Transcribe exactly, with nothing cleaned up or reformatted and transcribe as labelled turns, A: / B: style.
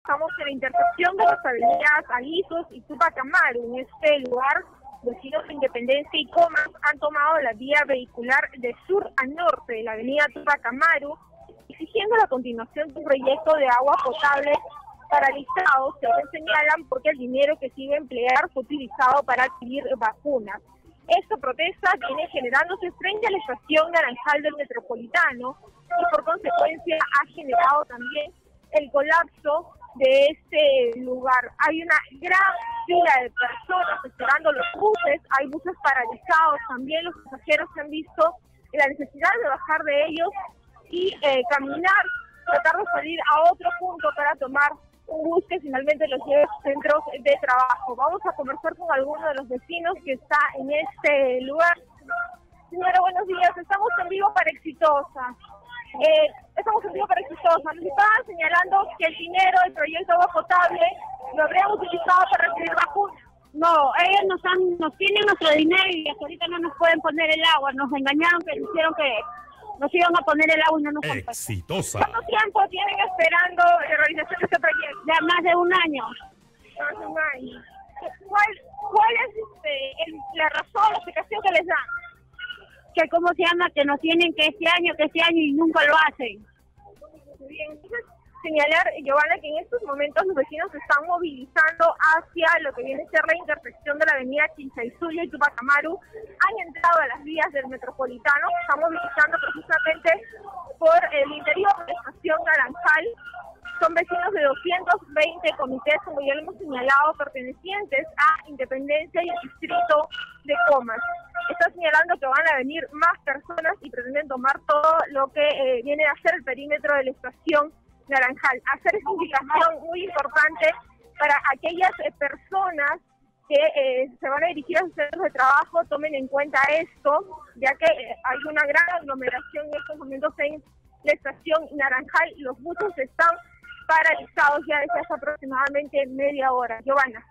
A: estamos en la intersección de las avenidas Alisos y Tupac Amaru. En este lugar, vecinos de Independencia y Comas han tomado la vía vehicular de sur a norte de la avenida Tupac Amaru, exigiendo la continuación de un proyecto de agua potable paralizado, según señalan, porque el dinero que se iba a emplear fue utilizado para adquirir vacunas. Esta protesta viene generándose frente a la estación Naranjal del Metropolitano y por consecuencia ha generado también el colapso de este lugar. Hay una gran fila de personas esperando los buses, hay buses paralizados, también los pasajeros se han visto la necesidad de bajar de ellos y eh, caminar, tratar de salir a otro punto para tomar un bus que finalmente los lleve a sus centros de trabajo. Vamos a conversar con alguno de los vecinos que está en este lugar. Señora, buenos días, estamos en vivo para Exitosa. Eh, estamos en vivo para Exitosa. Nos estaban señalando que el dinero del proyecto agua potable lo habrían utilizado para recibir vacunas.
B: No, ellos nos han, nos tienen nuestro dinero y hasta ahorita no nos pueden poner el agua. Nos engañaron, que hicieron que nos iban a poner el agua y no nos han puesto.
C: Exitosa.
A: ¿Cuánto tiempo tienen esperando la realización de este proyecto?
B: Ya más de un año.
A: Más de un año. ¿Cuál, cuál es este, el, la razón, la explicación que les dan?
B: Que cómo se llama, que nos tienen que este año, que este año y nunca lo hacen.
A: Bien, entonces señalar, Giovanna, que en estos momentos los vecinos se están movilizando hacia lo que viene a ser la intersección de la avenida Chinchaysuyo y Tupac Amaru. Han entrado a las vías del Metropolitano, se están movilizando precisamente por el interior de la estación Naranjal. Son vecinos de doscientos veinte comités, como ya lo hemos señalado, pertenecientes a Independencia y el distrito de Comas. Está señalando que van a venir más personas y pretenden tomar todo lo que eh, viene a ser el perímetro de la estación Naranjal. Hacer esta indicación muy importante para aquellas eh, personas que eh, se van a dirigir a sus centros de trabajo, tomen en cuenta esto, ya que eh, hay una gran aglomeración en estos momentos en la estación Naranjal. Los buses están paralizados ya desde hace aproximadamente media hora. Giovanna.